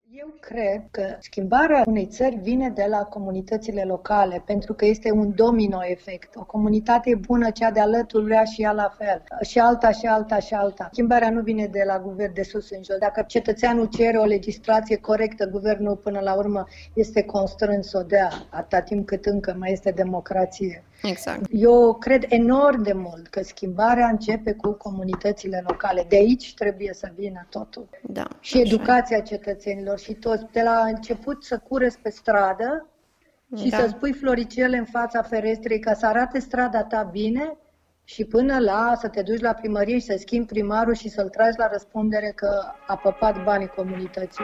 Eu cred că schimbarea unei țări vine de la comunitățile locale, pentru că este un domino efect. O comunitate bună, cea de alături vrea și ea la fel. Și alta, și alta, și alta. Schimbarea nu vine de la guvern de sus în jos. Dacă cetățeanul cere o legislație corectă, guvernul până la urmă este constrâns să o dea, atâta timp cât încă mai este democrație. Exact. Eu cred enorm de mult că schimbarea începe cu comunitățile locale. De aici trebuie să vină totul. Da, și educația cetățenilor și toți. De la început să cureți pe stradă și să spui floricele în fața ferestrei ca să arate strada ta bine și până la să te duci la primărie și să schimbi primarul și să-l tragi la răspundere că a păpat banii comunității.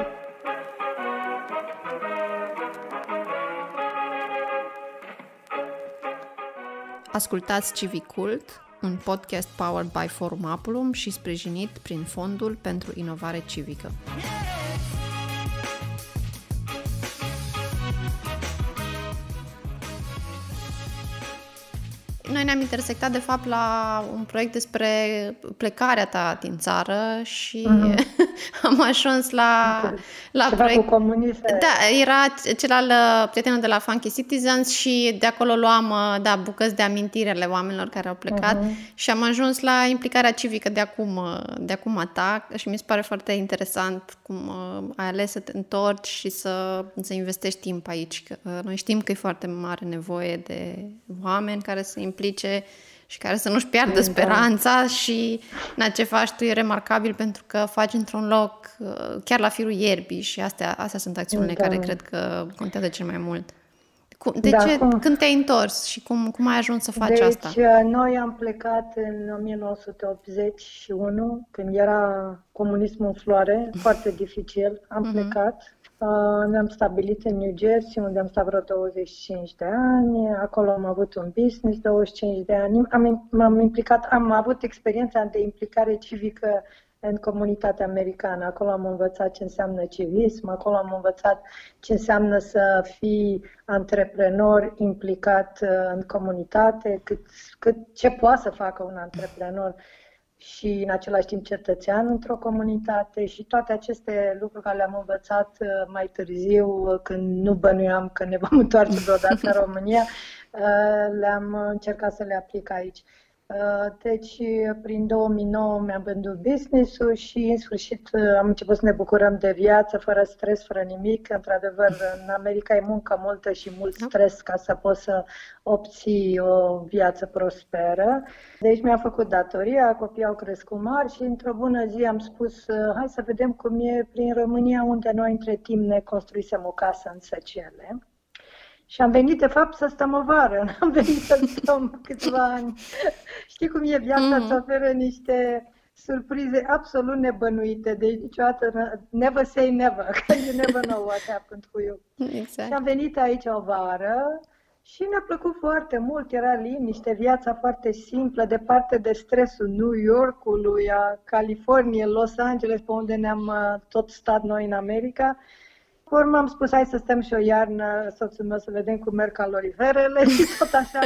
Ascultați Civicult, un podcast powered by Forum Apulum și sprijinit prin Fondul pentru Inovare Civică. Noi ne-am intersectat, de fapt, la un proiect despre plecarea ta din țară și am ajuns la proiect. Cu comuniste. Da, era celălalt prietenul de la Funky Citizens și de acolo luam bucăți de amintiri ale oamenilor care au plecat și am ajuns la implicarea civică de acum a ta și mi se pare foarte interesant cum ai ales să te întorci și să investești timp aici. Noi știm că e foarte mare nevoie de oameni care să implice și care să nu-și piardă speranța și ce faci tu e remarcabil pentru că faci într-un loc chiar la firul ierbii și astea sunt acțiunile care cred că contează cel mai mult. Când te-ai întors și cum ai ajuns să faci asta? Deci noi am plecat în 1981, când era comunismul în floare, foarte dificil. Am plecat. Ne-am stabilit în New Jersey, unde am stat vreo 25 de ani. Acolo am avut un business, 25 de ani. M-am implicat, am avut experiența de implicare civică în comunitatea americană. Acolo am învățat ce înseamnă civism, acolo am învățat ce înseamnă să fii antreprenor implicat în comunitate, ce poate să facă un antreprenor și în același timp cetățean într-o comunitate și toate aceste lucruri care le-am învățat mai târziu, când nu bănuiam că ne vom întoarce vreodată în România, le-am încercat să le aplic aici. Deci, prin 2009 mi-am vândut business-ul și, în sfârșit, am început să ne bucurăm de viață, fără stres, fără nimic. Într-adevăr, în America e muncă multă și mult stres ca să poți să obții o viață prosperă. Deci mi-am făcut datoria, copiii au crescut mari și, într-o bună zi, am spus, hai să vedem cum e prin România, unde noi, între timp, ne construisem o casă în Săcele. Și am venit, de fapt, să stăm o vară. N-am venit să stăm câțiva ani. Știi cum e viața, îți oferă niște surprize absolut nebănuite. Deci niciodată, never say never, că you never know what happened to you. Exact. Și am venit aici o vară și ne-a plăcut foarte mult. Era liniște, viața foarte simplă, departe de stresul New Yorkului, a Californiei, Los Angeles, pe unde ne-am tot stat noi în America. Pe urmă am spus, hai să stăm și o iarnă, soțul meu, să vedem cum merg caloriferele și tot așa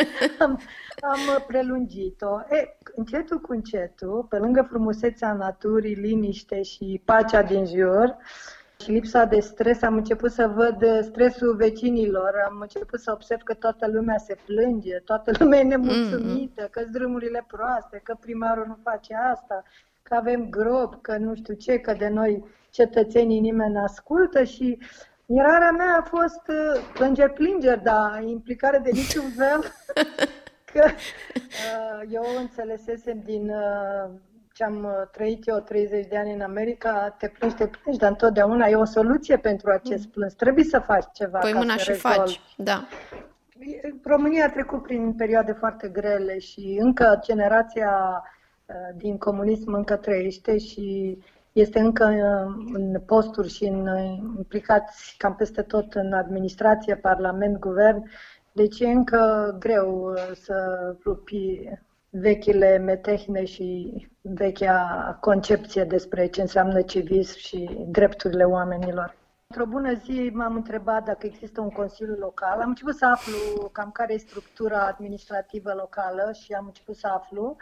am prelungit-o. Încetul cu încetul, pe lângă frumusețea naturii, liniște și pacea din jur și lipsa de stres, am început să văd stresul vecinilor, am început să observ că toată lumea se plânge, toată lumea e nemulțumită, că drumurile proaste, că primarul nu face asta, că avem grob, că nu știu ce, că de noi cetățenii nimeni ascultă și mirarea mea a fost plângeri, dar implicare de niciun fel, că eu înțelesesem din ce am trăit eu 30 de ani în America, te plângi, dar întotdeauna e o soluție pentru acest plâns. Trebuie să faci ceva. Păi mâna și faci, da. România a trecut prin perioade foarte grele și încă generația din comunism încă trăiește și este încă în posturi și implicați cam peste tot în administrație, parlament, guvern. Deci e încă greu să rupi vechile metehne și vechea concepție despre ce înseamnă civism și drepturile oamenilor. Într-o bună zi m-am întrebat dacă există un consiliu local. Am început să aflu cam care e structura administrativă locală și am început să aflu.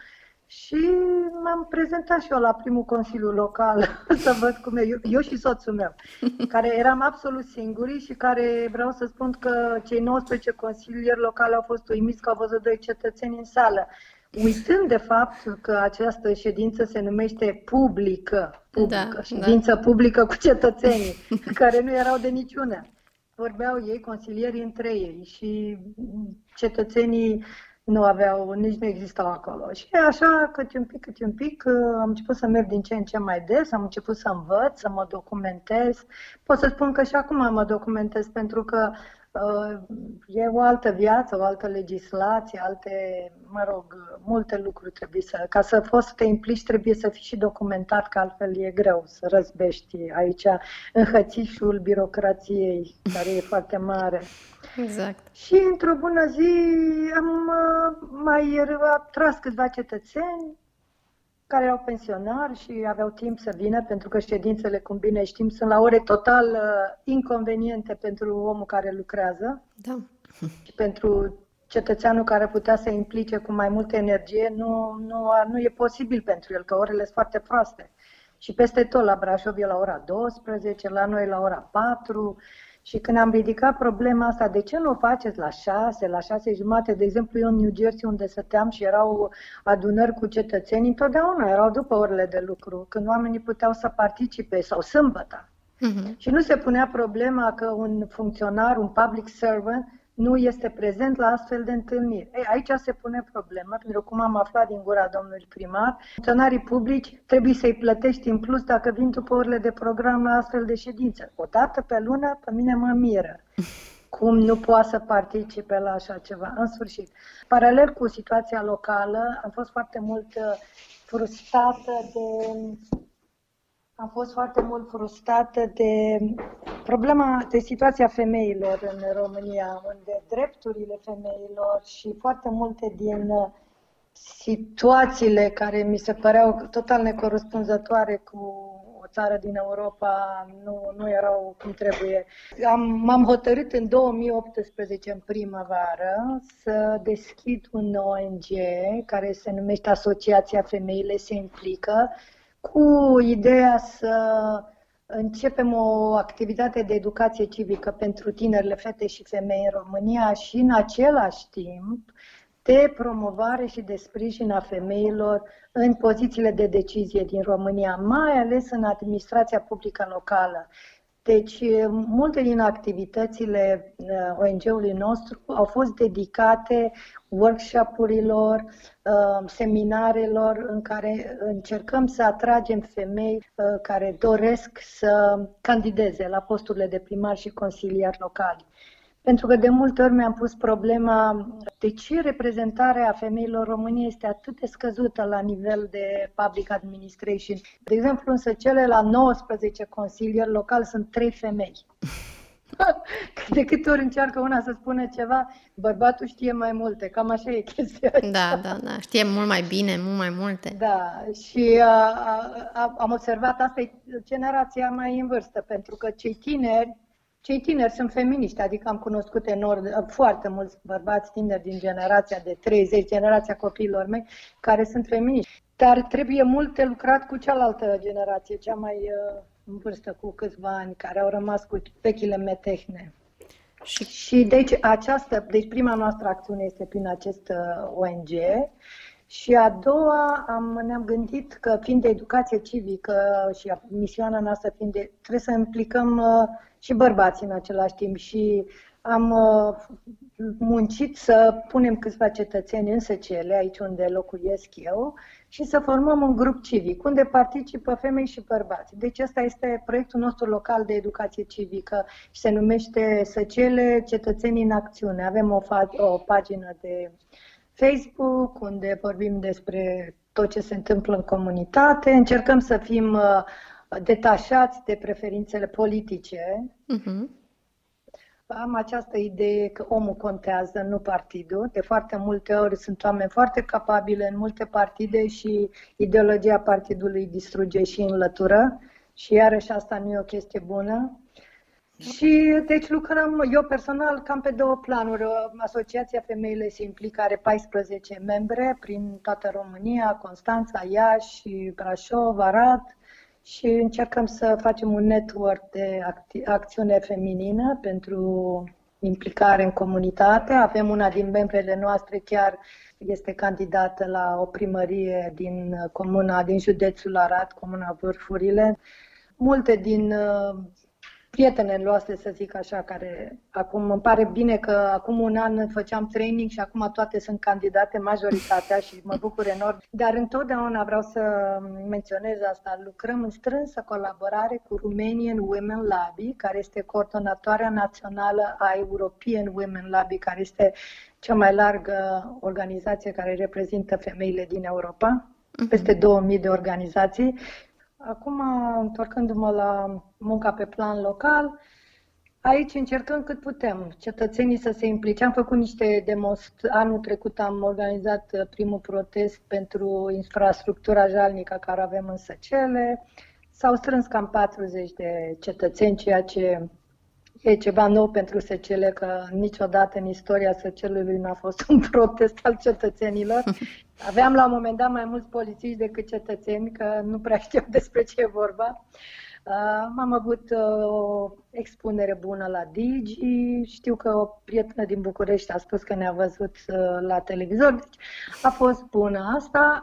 Și m-am prezentat și eu la primul consiliu local să văd cum e. Eu și soțul meu, care eram absolut singuri și care vreau să spun că cei 19 consilieri locali au fost uimiți că au văzut 2 cetățeni în sală. Uitând de fapt că această ședință se numește publică, ședință publică cu cetățenii, care nu erau de niciuna. Vorbeau ei, consilierii între ei și cetățenii nu aveau, nici nu existau acolo. Și așa, câte un pic, am început să merg din ce în ce mai des, am început să învăț, să mă documentez. Pot să spun că și acum mă documentez pentru că e o altă viață, o altă legislație, multe lucruri trebuie ca să poți să te implici, trebuie să fii și documentat, că altfel e greu să răzbești aici în hățișul birocrației, care e foarte mare. Exact. Și într-o bună zi am mai tras câțiva cetățeni care erau pensionari și aveau timp să vină, pentru că ședințele, cum bine știm, sunt la ore total inconveniente pentru omul care lucrează. Da. Și pentru cetățeanul care putea să implice cu mai multă energie, nu e posibil pentru el, că orele sunt foarte proaste. Și peste tot, la Brașov e la ora 12, la noi la ora 4. Și când am ridicat problema asta, de ce nu o faceți la 6, la 6:30? De exemplu, eu în New Jersey, unde stăteam și erau adunări cu cetățenii, întotdeauna erau după orele de lucru, când oamenii puteau să participe, sau sâmbătă. Și nu se punea problema că un funcționar, un public servant, nu este prezent la astfel de întâlniri. Aici se pune problema, pentru că, cum am aflat din gura domnului primar, funcționarii publici trebuie să-i plătești în plus dacă vin după orele de program la astfel de ședințe. O dată pe lună, pe mine mă miră. Cum nu poate să participe la așa ceva. În sfârșit, paralel cu situația locală, am fost foarte mult frustrată de problema, de situația femeilor în România, unde drepturile femeilor și foarte multe din situațiile care mi se păreau total necorespunzătoare cu o țară din Europa nu erau cum trebuie. M-am hotărât în 2018, în primăvară, să deschid un ONG care se numește Asociația Femeile se implică, cu ideea să începem o activitate de educație civică pentru tinerile fete și femei în România și în același timp de promovare și de sprijin a femeilor în pozițiile de decizie din România, mai ales în administrația publică locală. Deci, multe din activitățile ONG-ului nostru au fost dedicate workshop-urilor, seminarelor în care încercăm să atragem femei care doresc să candideze la posturile de primar și consilier locali. Pentru că de multe ori mi-am pus problema de ce reprezentarea femeilor în România este atât de scăzută la nivel de public administration. De exemplu, însă cele la 19 consilieri locali sunt 3 femei. De câte ori încearcă una să spună ceva, bărbatul știe mai multe, cam așa e chestia. Da, știe mult mai bine, mult mai multe. Da, și am observat, asta e generația mai în vârstă, pentru că cei tineri sunt feminiști, adică am cunoscut foarte mulți bărbați tineri din generația de 30, generația copiilor mei, care sunt feminiști. Dar trebuie mult de lucrat cu cealaltă generație, cea mai în vârstă, cu câțiva ani, care au rămas cu vechile metehne. Și deci prima noastră acțiune este prin acest ONG. Și a doua, ne-am gândit că, fiind de educație civică și misiunea noastră trebuie să implicăm și bărbații în același timp și am muncit să punem câțiva cetățeni în Secele, aici unde locuiesc eu, și să formăm un grup civic, unde participă femei și bărbați. Deci ăsta este proiectul nostru local de educație civică și se numește Secele Cetățenii în Acțiune. Avem o pagină de Facebook, unde vorbim despre tot ce se întâmplă în comunitate. Încercăm să fim detașați de preferințele politice. Am această idee că omul contează, nu partidul. De foarte multe ori sunt oameni foarte capabili în multe partide și ideologia partidului distruge și înlătură. Și iarăși asta nu e o chestie bună. Și deci lucrăm, eu personal, cam pe 2 planuri. Asociația Femeile Simpli, are 14 membre prin toată România, Constanța, Iași, Brașov, Arad, și încercăm să facem un network de acțiune feminină pentru implicare în comunitate. Avem una din membrele noastre chiar este candidată la o primărie din comuna, din județul Arad, comuna Vârfurile. Multe din prietenele noastre, să zic așa, care acum îmi pare bine că acum un an făceam training și acum toate sunt candidate, majoritatea, și mă bucur enorm. Dar întotdeauna vreau să menționez asta. Lucrăm în strânsă colaborare cu Romanian Women Lobby, care este coordonatoarea națională a European Women Lobby, care este cea mai largă organizație care reprezintă femeile din Europa, peste 2000 de organizații. Acum, întorcându-mă la munca pe plan local, aici încercăm cât putem cetățenii să se implice. Am făcut niște demonstrații. Anul trecut am organizat primul protest pentru infrastructura jalnică care avem în Săcele. S-au strâns cam 40 de cetățeni, ceea ce e ceva nou pentru Săcele, că niciodată în istoria Săcelului nu a fost un protest al cetățenilor. Aveam la un moment dat mai mulți polițiști decât cetățeni, că nu prea știu despre ce e vorba. Am avut o expunere bună la Digi, știu că o prietenă din București a spus că ne-a văzut la televizor, deci a fost bună asta.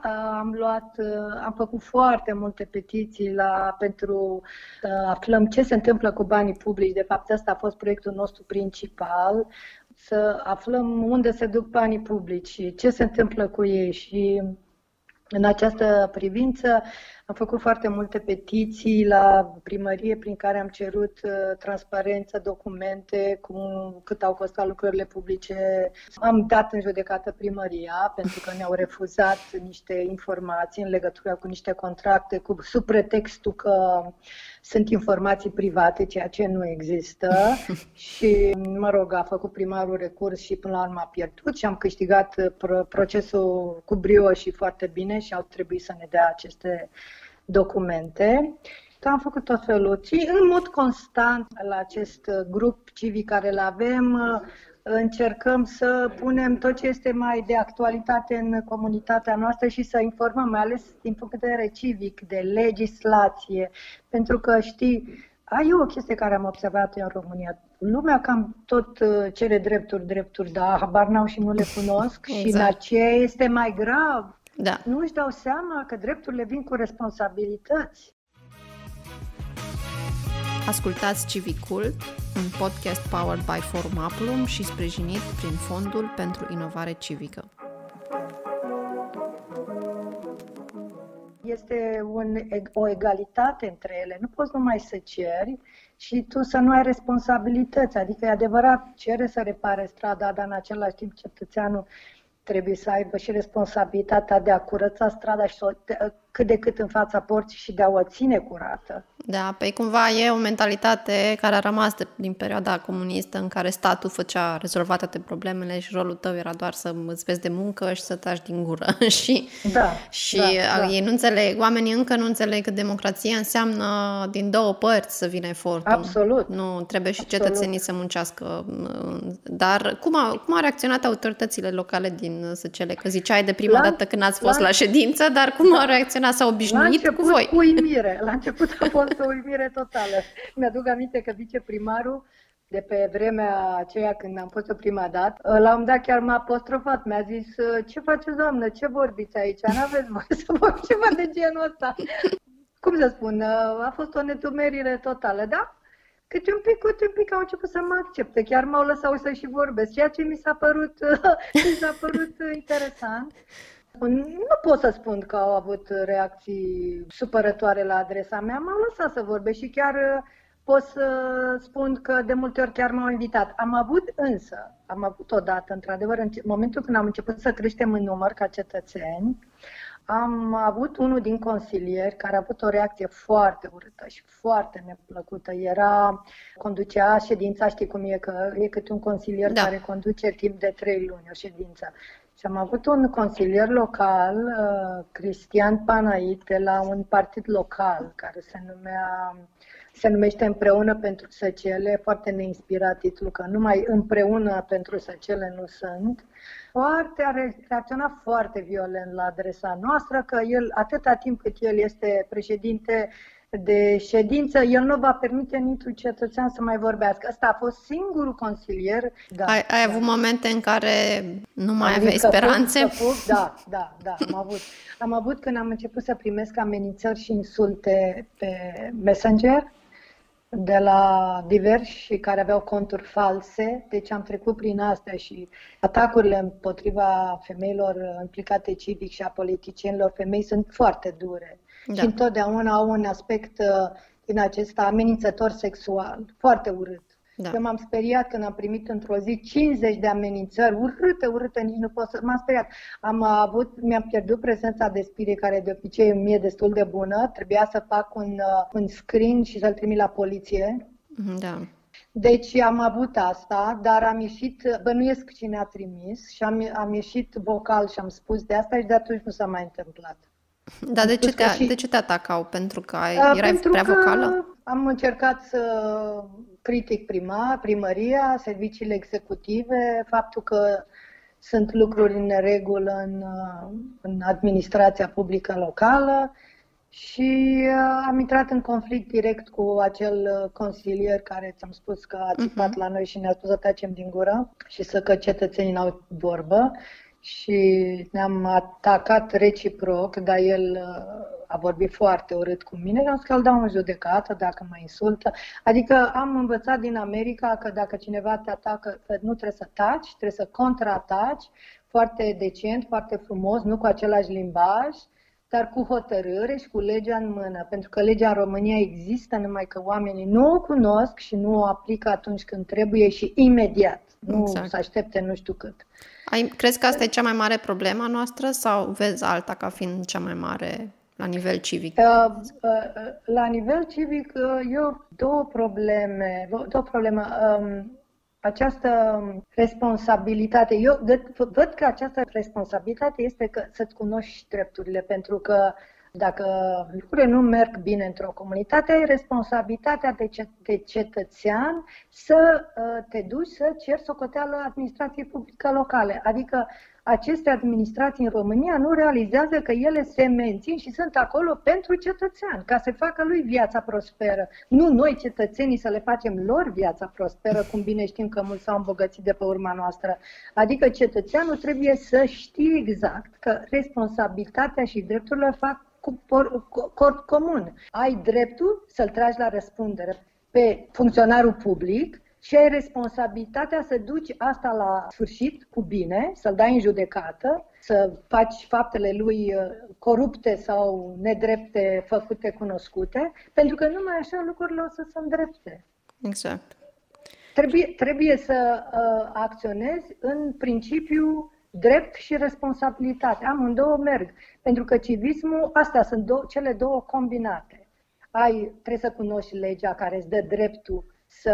Am făcut foarte multe petiții pentru să aflăm ce se întâmplă cu banii publici. De fapt, ăsta a fost proiectul nostru principal, să aflăm unde se duc banii publici și ce se întâmplă cu ei. Și în această privință am făcut foarte multe petiții la primărie prin care am cerut transparență, documente, cât au costat lucrările publice. Am dat în judecată primăria pentru că ne-au refuzat niște informații în legătură cu niște contracte sub pretextul că sunt informații private, ceea ce nu există. Și, mă rog, a făcut primarul recurs și până la urmă a pierdut și am câștigat procesul cu brio și foarte bine și au trebuit să ne dea aceste documente. Am făcut tot felul și în mod constant la acest grup civic care îl avem încercăm să punem tot ce este mai de actualitate în comunitatea noastră și să informăm, mai ales din punct de vedere civic, de legislație, pentru că știi, e o chestie care am observat în România. Lumea cam tot cere drepturi, dar habar n-au și nu le cunosc. Exact. Și în aceea este mai grav. Da. Nu își dau seama că drepturile vin cu responsabilități. Ascultați Civicul, un podcast powered by Forum Apulum și sprijinit prin Fondul pentru Inovare Civică. Este o egalitate între ele. Nu poți numai să ceri și tu să nu ai responsabilități. Adică e adevărat, cere să repare strada, dar în același timp cetățeanul trebuie să aibă și responsabilitatea de a curăța strada și cât de cât în fața porții și de a o ține curată. Da, păi cumva e o mentalitate care a rămas din perioada comunistă în care statul rezolva toate problemele și rolul tău era doar să îți vezi de muncă și să taci din gură. și ei nu înțeleg, oamenii încă nu înțeleg că democrația înseamnă din două părți să vină efortul. Absolut. Nu trebuie și cetățenii să muncească. Dar cum au reacționat autoritățile locale din Săcele? Că ziceai de prima dată când ați fost la ședință, dar cum au reacționat? S-au obișnuit cu voi? Cu uimire. La început a fost o uimire totală. Mi-aduc aminte că viceprimarul de pe vremea aceea când am fost-o prima dată, la un moment dat chiar m-a apostrofat, mi-a zis: ce faceți, doamnă, ce vorbiți aici? N-aveți voie să vorbiți ceva de genul ăsta. Cum să spun, a fost o nedumerire totală, da? Câte un pic au început să mă accepte, chiar m-au lăsat să și vorbesc, ceea ce mi s-a părut interesant. Nu pot să spun că au avut reacții supărătoare la adresa mea, m-au lăsat să vorbesc și chiar pot să spun că de multe ori chiar m-au invitat. Am avut odată, într-adevăr, în momentul când am început să creștem în număr ca cetățeni, am avut unul din consilieri care a avut o reacție foarte urâtă și foarte neplăcută. Conducea ședința, știi cum e, că e câte un consilier care conduce timp de 3 luni o ședință. Și am avut un consilier local, Cristian Panait, de la un partid local care se numea Se numește Împreună pentru Săcele, foarte neinspirat titlul, că numai împreună pentru săcele nu sunt. A reacționat foarte violent la adresa noastră, că el, atâta timp cât el este președinte de ședință, el nu va permite niciun cetățean să mai vorbească. Ăsta a fost singurul consilier. Da, ai avut momente în care nu mai aveai speranțe? Da, am avut când am început să primesc amenințări și insulte pe Messenger de la diversi care aveau conturi false, deci am trecut prin astea și atacurile împotriva femeilor implicate civic și a politicienilor femei sunt foarte dure. Da. Și întotdeauna au un aspect din acesta amenințător sexual, foarte urât. Da. Eu m-am speriat când am primit într-o zi 50 de amenințări, urâte, nici nu pot să... M-am speriat. Mi-am pierdut prezența de spirit, care de obicei îmi e destul de bună. Trebuia să fac un screen și să-l trimit la poliție. Da. Deci am avut asta, dar am ieșit, bănuiesc cine a trimis, și am ieșit vocal și am spus de asta și de atunci nu s-a mai întâmplat. Dar de ce te atacau? Pentru că erai prea vocală? Am încercat să critic primăria, serviciile executive, faptul că sunt lucruri în neregulă în administrația publică locală și am intrat în conflict direct cu acel consilier care ți-am spus că a țipat la noi și ne-a spus să tacem din gură și că cetățenii n-au vorbă. Și ne-am atacat reciproc, dar el a vorbit foarte urât cu mine și am zis că îl dau în judecată dacă mă insultă. Adică am învățat din America că dacă cineva te atacă, nu trebuie să taci, trebuie să contraataci, foarte decent, foarte frumos, nu cu același limbaj, dar cu hotărâre și cu legea în mână. Pentru că legea în România există, numai că oamenii nu o cunosc și nu o aplică atunci când trebuie și imediat. Nu să aștepte nu știu cât. Crezi că asta e cea mai mare problemă a noastră sau vezi alta ca fiind cea mai mare la nivel civic? La nivel civic, eu două probleme. Această responsabilitate, eu văd că această responsabilitate este să-ți cunoști drepturile, pentru că dacă lucrurile nu merg bine într-o comunitate, ai responsabilitatea de cetățean să te duci să ceri socoteală administrației publice locale. Adică aceste administrații în România nu realizează că ele se mențin și sunt acolo pentru cetățean, ca să facă lui viața prosperă. Nu noi, cetățenii, să le facem lor viața prosperă, cum bine știm că mulți s-au îmbogățit de pe urma noastră. Adică cetățeanul trebuie să știe exact că responsabilitatea și drepturile fac corp comun. Ai dreptul să-l tragi la răspundere pe funcționarul public și ai responsabilitatea să duci asta la sfârșit cu bine, să-l dai în judecată, să faci faptele lui corupte sau nedrepte făcute cunoscute, pentru că numai așa lucrurile o să se îndrepte. Exact. Trebuie să acționezi în principiu drept și responsabilitate. Amândouă merg. Pentru că civismul, astea sunt cele două combinate. Trebuie să cunoști legea care îți dă dreptul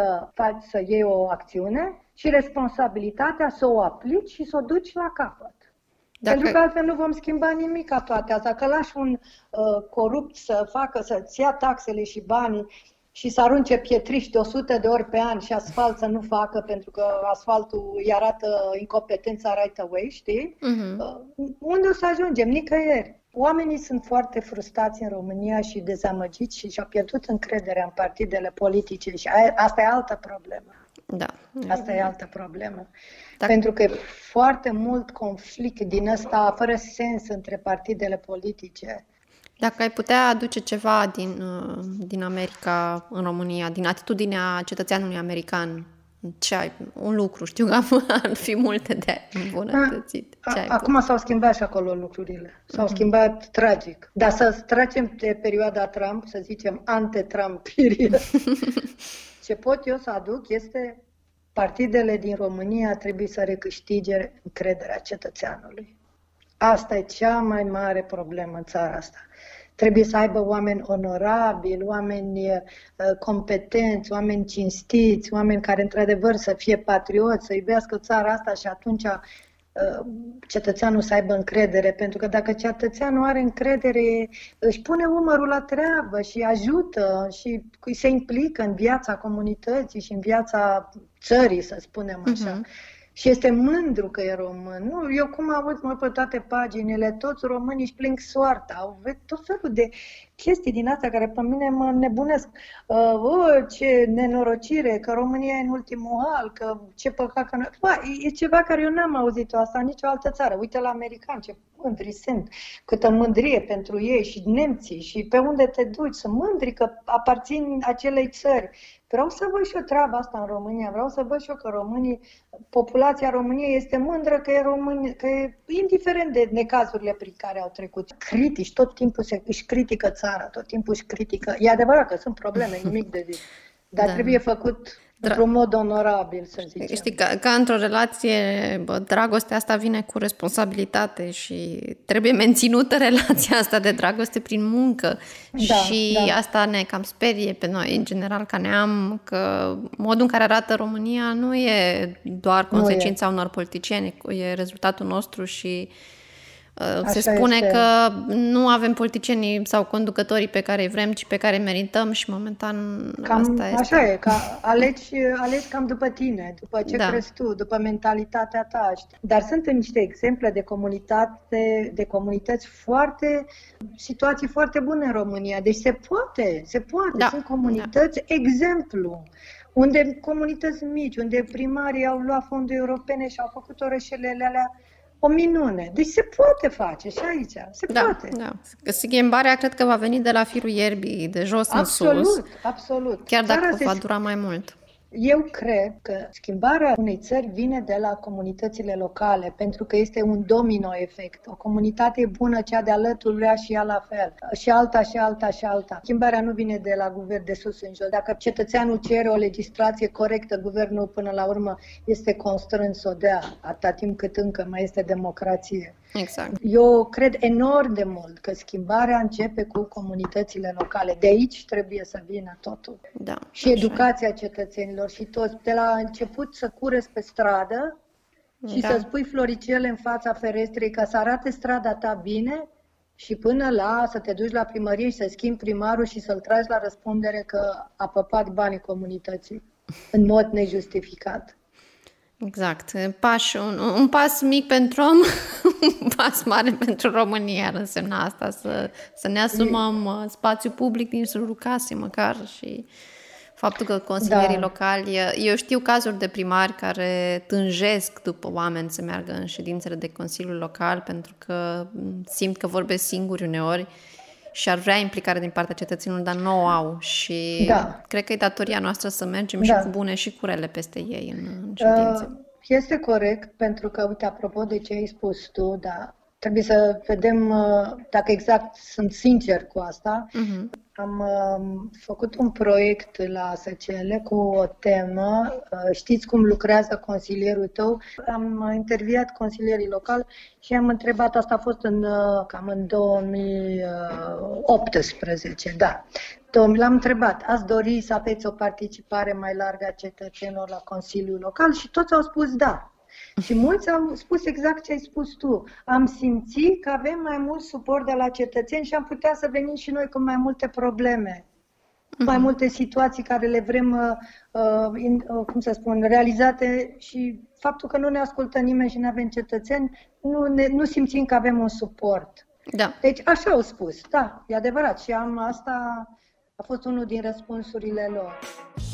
să iei o acțiune și responsabilitatea să o aplici și să o duci la capăt. Pentru că altfel nu vom schimba nimic ca toate astea. Că lași un corupt să-ți ia taxele și banii și să arunce pietriși de 100 de ori pe an și asfalt să nu facă, pentru că asfaltul îi arată incompetența right away, știi? Unde o să ajungem? Nicăieri. Oamenii sunt foarte frustrați în România și dezamăgiți și și-au pierdut încrederea în partidele politice și asta e altă problemă. Da. Asta e altă problemă. Pentru că e foarte mult conflict din ăsta, fără sens, între partidele politice. Dacă ai putea aduce ceva din America în România, din atitudinea cetățeanului american, un lucru, știu că ar fi multe de îmbunătățit. Acum s-au schimbat și acolo lucrurile. S-au schimbat tragic. Dar să tragem de perioada Trump, să zicem ante-Trump period. Ce pot eu să aduc este partidele din România trebuie să recâștige încrederea cetățeanului. Asta e cea mai mare problemă în țara asta. Trebuie să aibă oameni onorabili, oameni competenți, oameni cinstiți, oameni care într-adevăr să fie patrioți, să iubească țara asta și atunci cetățeanul să aibă încredere, pentru că dacă cetățeanul are încredere, își pune umărul la treabă și ajută și se implică în viața comunității și în viața țării, să spunem așa. Și este mândru că e român. Nu, eu cum aud pe toate paginile, toți românii își plâng soarta, au tot felul de chestii din astea care pe mine mă nebunesc. Ce nenorocire, că România e în ultimul hal, că ce păcat că nu... E ceva care eu n-am auzit asta în nicio altă țară. Uite la americani, ce mândri sunt, câtă mândrie pentru ei și nemții și pe unde te duci, sunt mândri că aparțin acelei țări. Vreau să văd și eu treaba asta în România, vreau să văd și eu că populația României este mândră că e român, că e, indiferent de necazurile prin care au trecut. Critici, tot timpul își critică țara, tot timpul își critică. E adevărat că sunt probleme, nimic de zis, dar trebuie făcut într-un mod onorabil, să zicem. Știi, ca într-o relație, dragostea asta vine cu responsabilitate și trebuie menținută relația asta de dragoste prin muncă. Și asta ne cam sperie pe noi, în general, ca neam, că modul în care arată România nu e doar consecința unor politicieni, e rezultatul nostru și se spune că nu avem politicienii sau conducătorii pe care îi vrem, ci pe care îi merităm și momentan asta este. Așa e, că alegi cam după tine, după ce crezi tu, după mentalitatea ta. Dar sunt niște exemple de comunități situații foarte bune în România. Deci se poate. Sunt comunități exemplu. Unde comunități mici, unde primarii au luat fonduri europene și au făcut orășelele alea o minune. Deci se poate face și aici. Se poate. Da. Schimbarea cred că va veni de la firul ierbii, de jos în sus. Absolut. Chiar dacă va dura mai mult. Eu cred că schimbarea unei țări vine de la comunitățile locale, pentru că este un domino efect. O comunitate bună, cea de alături vrea și ea la fel. Și alta, și alta, și alta. Schimbarea nu vine de la guvern de sus în jos. Dacă cetățeanul cere o legislație corectă, guvernul până la urmă este constrâns să o dea, atâta timp cât încă mai este democrație. Exact. Eu cred enorm de mult că schimbarea începe cu comunitățile locale. De aici trebuie să vină totul. Da, și educația cetățenilor și toți. De la început să cureți pe stradă și să spui floricele în fața ferestrei ca să arate strada ta bine și până la să te duci la primărie și să schimbi primarul și să-l tragi la răspundere că a păpat banii comunității în mod nejustificat. Exact. Un pas mic pentru om, un pas mare pentru România ar însemna asta, să ne asumăm spațiu public din jurul casei măcar și faptul că consilierii locali, eu știu cazuri de primari care tânjesc după oameni să meargă în ședințele de Consiliul Local pentru că simt că vorbesc singuri uneori și ar vrea implicare din partea cetățenilor, dar nu o au. Și cred că e datoria noastră să mergem și cu bune și cu rele peste ei în ședințe. Este corect, pentru că, uite, apropo de ce ai spus tu, trebuie să vedem dacă exact sunt sincer cu asta. Am făcut un proiect la SCL cu o temă, știți cum lucrează consilierul tău? Am interviat consilierii locali și am întrebat, asta a fost cam în 2018, L-am întrebat, ați dori să aveți o participare mai largă a cetățenilor la Consiliul Local? Și toți au spus da. Și mulți au spus exact ce ai spus tu. Am simțit că avem mai mult suport de la cetățeni și am putea să venim și noi cu mai multe probleme, mai multe situații care le vrem, realizate și faptul că nu ne ascultă nimeni și nu avem cetățeni, nu simțim că avem un suport. Da. Deci așa au spus, e adevărat și asta a fost unul din răspunsurile lor.